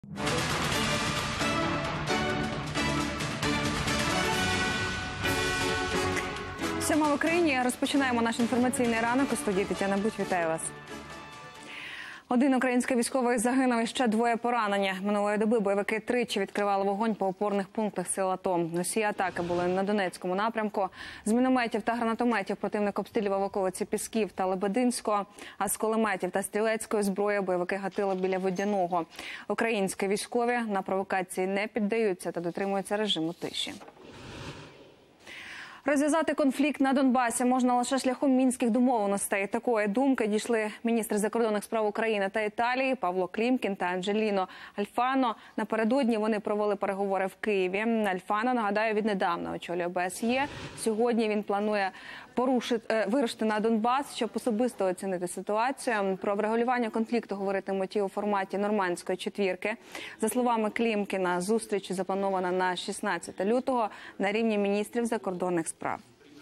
Сьома в Україні. Розпочинаємо наш інформаційний ранок. У студії Тетяна Будь. Вітаю вас. Один український військовий загинув і ще двоє поранені. Минулої доби бойовики тричі відкривали вогонь по опорних пунктах сил АТО. Усі атаки були на Донецькому напрямку. З мінометів та гранатометів противник обстрілював околиці Пісків та Лебединського, а з кулеметів та стрілецької зброї бойовики гатили біля Водяного. Українські військові на провокації не піддаються та дотримуються режиму тиші. Розв'язати конфлікт на Донбасі можна лише шляхом мінських домовленостей. Такої думки дійшли міністри закордонних справ України та Італії Павло Клімкін та Анджеліно Альфано. Напередодні вони провели переговори в Києві. Альфано, нагадаю, віднедавна очолює ОБСЄ. Сьогодні він планує вирушити на Донбас, щоб особисто оцінити ситуацію. Про врегулювання конфлікту говоритимуть і у форматі нормандської четвірки. За словами Клімкіна, зустріч запланована на 16 лютого на рівні міністрів закордонних справ.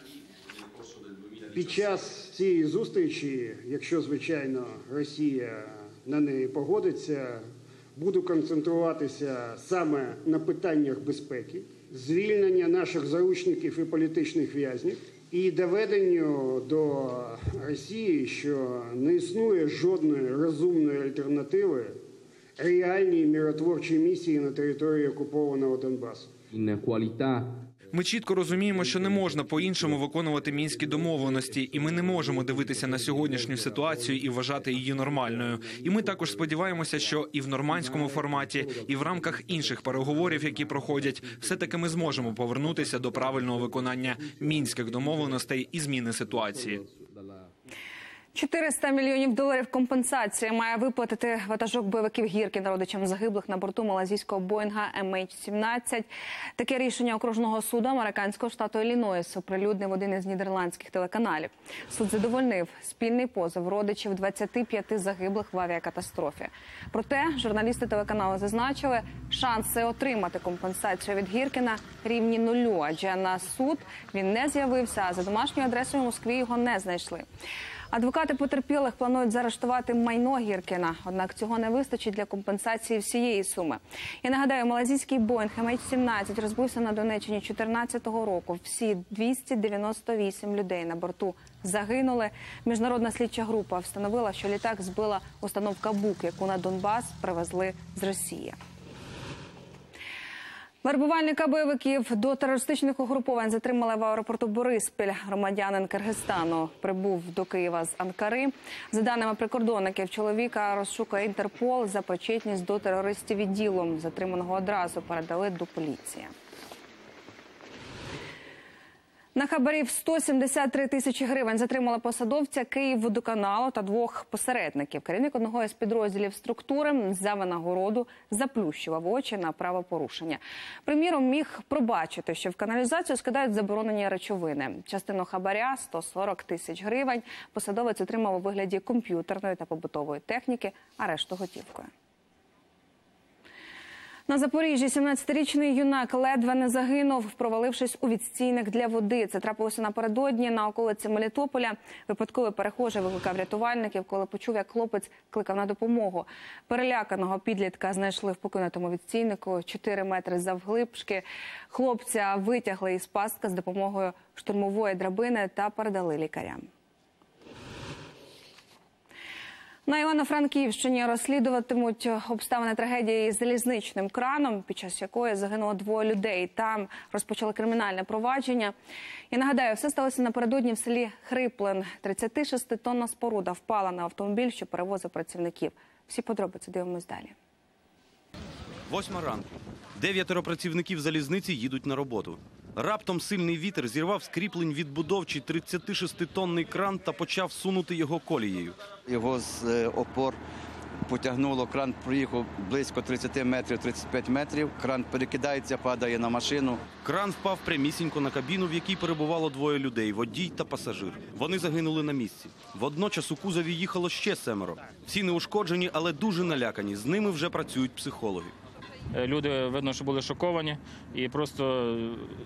Під час цієї зустрічі, якщо, звичайно, Росія на неї погодиться, буду концентруватися саме на питаннях безпеки, звільнення наших заручників і політичних в'язнів, і доведенню до Росії, що не існує жодної розумної альтернативи реальній миротворчій місії на території окупованого Донбасу. Ми чітко розуміємо, що не можна по-іншому виконувати мінські домовленості, і ми не можемо дивитися на сьогоднішню ситуацію і вважати її нормальною. І ми також сподіваємося, що і в нормандському форматі, і в рамках інших переговорів, які проходять, все-таки ми зможемо повернутися до правильного виконання мінських домовленостей і зміни ситуації. 400 мільйонів доларів компенсації має виплатити ватажок бойовиків Гіркіна родичам загиблих на борту малайзійського Боїнга MH17. Таке рішення окружного суду американського штату Іллінойс оприлюднив один із нідерландських телеканалів. Суд задовольнив спільний позов родичів 25 загиблих в авіакатастрофі. Проте журналісти телеканалу зазначили, шанси отримати компенсацію від Гіркіна рівні нулю, адже на суд він не з'явився, а за домашньою адресою в Москві його не знайшли. Адвокати потерпілих планують заарештувати майно Гіркіна, однак цього не вистачить для компенсації всієї суми. Я нагадаю, малайзійський Боїнг MH17 розбився на Донеччині 2014 року. Всі 298 людей на борту загинули. Міжнародна слідча група встановила, що літак збила установка БУК, яку на Донбас привезли з Росії. Вербувальника бойовиків до терористичних угруповань затримали в аеропорту Бориспіль. Громадянин Киргизстану прибув до Києва з Анкари. За даними прикордонників, чоловіка розшукує Інтерпол за причетність до терористів іділу. Затриманого одразу передали до поліції. На хабарі в 173 тисячі гривень затримали посадовця Київводоканалу та двох посередників. Керівник одного із підрозділів структури за винагороду заплющував очі на правопорушення. Приміром, міг пробачити, що в каналізацію скидають заборонені речовини. Частину хабаря – 140 тисяч гривень – посадовець отримав у вигляді комп'ютерної та побутової техніки, а решту готівкою. На Запоріжжі 17-річний юнак ледве не загинув, провалившись у відстійник для води. Це трапилося напередодні на околиці Мелітополя. Випадковий перехожий викликав рятувальників, коли почув, як хлопець кликав на допомогу. Переляканого підлітка знайшли в покинутому відстійнику 4 метри завглибшки. Хлопця витягли із пастки з допомогою штурмової драбини та передали лікарям. На Івано-Франківщині розслідуватимуть обставини трагедії з залізничним краном, під час якої загинуло 2 людей. Там розпочали кримінальне провадження. І нагадаю, все сталося напередодні в селі Хриплин. 36-тонна споруда впала на автомобіль, що перевозив працівників. Всі подробиці дивимось далі. 8 ранку. 9 працівників залізниці їдуть на роботу. Раптом сильний вітер зірвав з кріплень відбудовчий 36-тонний кран та почав сунути його колією. Його з опор потягнуло, кран проїхав близько 30 метрів, 35 метрів. Кран перекидається, падає на машину. Кран впав прямісінько на кабіну, в якій перебувало 2 людей – водій та пасажир. Вони загинули на місці. Водночас у кузові їхало ще 7. Всі неушкоджені, але дуже налякані. З ними вже працюють психологи. Люди, видно, що були шоковані і просто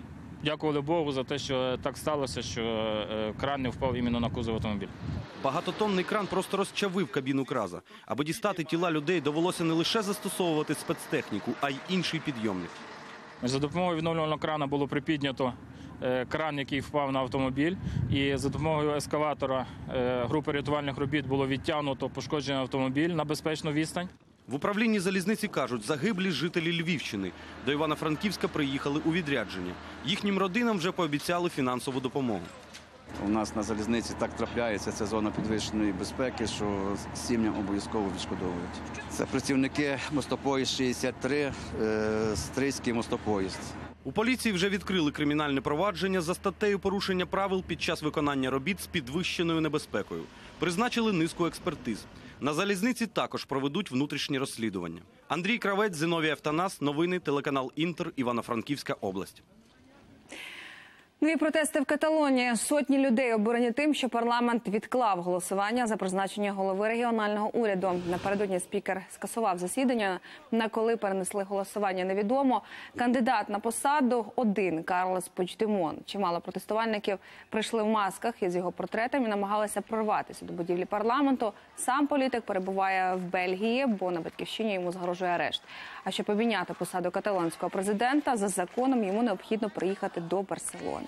Дякували Богу за те, що так сталося, що кран не впав іменно на кузов автомобіля. Багатотонний кран просто розчавив кабіну КРАЗа. Аби дістати тіла людей, довелося не лише застосовувати спецтехніку, а й інший підйомник. За допомогою відновлювального крана було припіднято кран, який впав на автомобіль, і за допомогою ескаватора групи рятувальних робіт було відтягнуто пошкоджений автомобіль на безпечну відстань. В управлінні залізниці кажуть, загиблі жителі Львівщини. До Івано-Франківська приїхали у відрядження. Їхнім родинам вже пообіцяли фінансову допомогу. У нас на залізниці так трапляється, це зона підвищеної безпеки, що сім'ям обов'язково відшкодовують. Це працівники мостопоїзд 63, Стрийський мостопоїзд. У поліції вже відкрили кримінальне провадження за статтею порушення правил під час виконання робіт з підвищеною небезпекою. Призначили низку експертиз. На залізниці також проведуть внутрішні розслідування. Андрій Кравець, Зиновій Автанас, новини, телеканал «Інтер», Івано-Франківська область. Нові протести в Каталонії. Сотні людей обурені тим, що парламент відклав голосування за призначення голови регіонального уряду. Напередодні спікер скасував засідання. На коли перенесли голосування, невідомо. Кандидат на посаду один – Карлес Пучдемон. Чимало протестувальників прийшли в масках із його портретом і намагалися прорватися до будівлі парламенту. Сам політик перебуває в Бельгії, бо на батьківщині йому загрожує арешт. А щоб обійняти посаду каталонського президента, за законом йому необхідно приїхати до Барселони.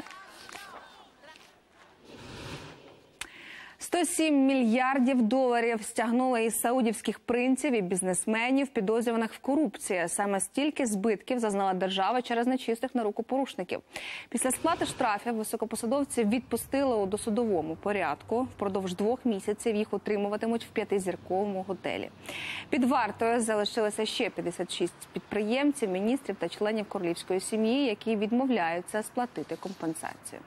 107 мільярдів доларів стягнули із саудівських принців і бізнесменів, підозрюваних в корупції. Саме стільки збитків зазнала держава через нечистих на руку порушників. Після сплати штрафів високопосадовців відпустили у досудовому порядку. Впродовж 2 місяців їх утримуватимуть в 5-зірковому готелі. Під вартою залишилося ще 56 підприємців, міністрів та членів королівської сім'ї, які відмовляються сплатити компенсацію.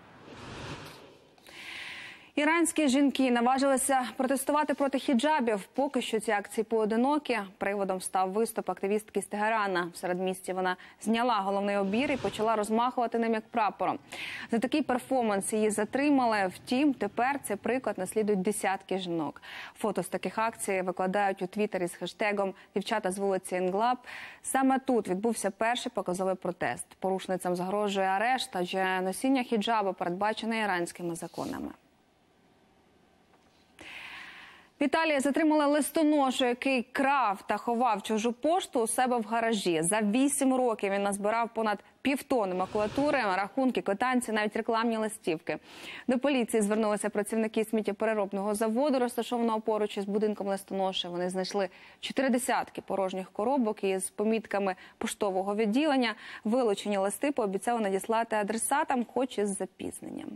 Іранські жінки наважилися протестувати проти хіджабів. Поки що ці акції поодинокі. Приводом став виступ активістки з Тегерана. В середмісті вона зняла головний убір і почала розмахувати ним як прапором. За такий перформанс її затримали. Втім, тепер цей приклад наслідують десятки жінок. Фото з таких акцій викладають у Твіттері з хештегом «Дівчата з вулиці Інглаб». Саме тут відбувся перший показовий протест. Порушницям загрожує арешт, адже носіння хіджабу передбачене іранськими законами. В Італії затримали листоношу, який крав та ховав чужу пошту у себе в гаражі. За 8 років він назбирав понад півтони макулатури, рахунки, квитанції, навіть рекламні листівки. До поліції звернулися працівники сміттєпереробного заводу, розташованого поруч із будинком листоноші. Вони знайшли 40 порожніх коробок із помітками поштового відділення. Вилучені листи пообіцяли надіслати адресатам, хоч із запізненням.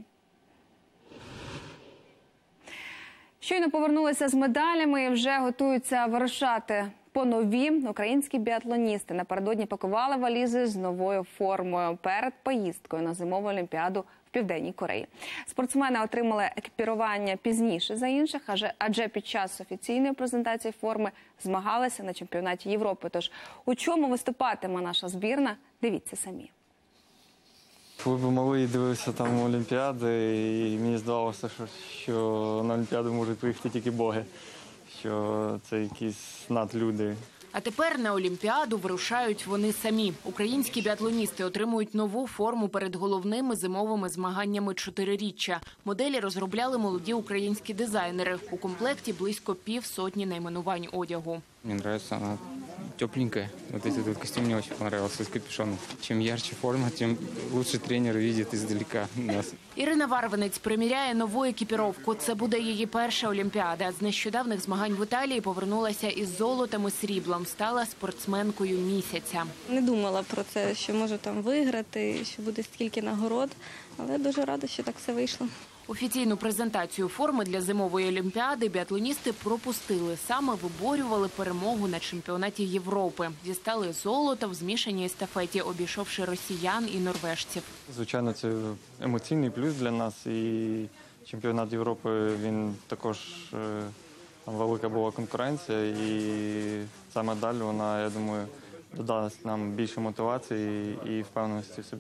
Щойно повернулися з медалями і вже готуються вирушати по нові. Українські біатлоністи напередодні пакували валізи з новою формою перед поїздкою на зимову олімпіаду в Південній Кореї. Спортсмени отримали екіпірування пізніше за інших, адже під час офіційної презентації форми змагалися на чемпіонаті Європи. Тож у чому виступатиме наша збірна, дивіться самі. Коли був малий, дивився там Олімпіади, і мені здавалося, що на Олімпіаду можуть приїхати тільки боги, що це якісь надлюди. А тепер на Олімпіаду вирушають вони самі. Українські біатлоністи отримують нову форму перед головними зимовими змаганнями 4-річчя. Моделі розробляли молоді українські дизайнери. У комплекті близько 50 найменувань одягу. Мені подобається, вона тепленькая. Вот этот костюм мне очень понравился с капюшоном. Чем ярче форма, тем лучше тренер видит издалека нас. Ірина Варванець приміряє нову екіпіровку. Це буде її перша Олімпіада. З нещодавних змагань в Італії повернулася із золотом і сріблом. Стала спортсменкою місяця. Не думала про це, що можу там виграти, що буде стільки нагород, але дуже рада, що так все вийшло. Офіційну презентацію форми для зимової олімпіади біатлоністи пропустили. Саме виборювали перемогу на чемпіонаті Європи. Дістали золото в змішаній естафеті, обійшовши росіян і норвежців. Звичайно, це емоційний плюс для нас. І чемпіонат Європи, він також, там велика була конкуренція. І ця медаль, вона, я думаю, додасть нам більше мотивації і впевненості в собі.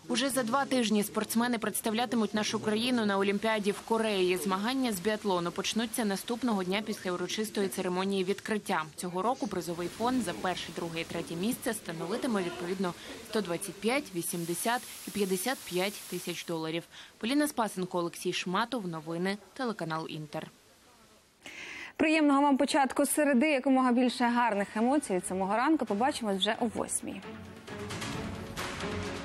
Уже за 2 тижні спортсмени представлятимуть нашу країну на Олімпіаді в Кореї. Змагання з біатлону почнуться наступного дня після урочистої церемонії відкриття. Цього року призовий фонд за перше, друге і третє місце становитиме відповідно 125, 80 і 55 тисяч доларів. Поліна Спасенко, Олексій Шматов. Новини. Телеканал Інтер. Приємного вам початку середи, якомога більше гарних емоцій від самого ранку. Побачимось вже о 8-й.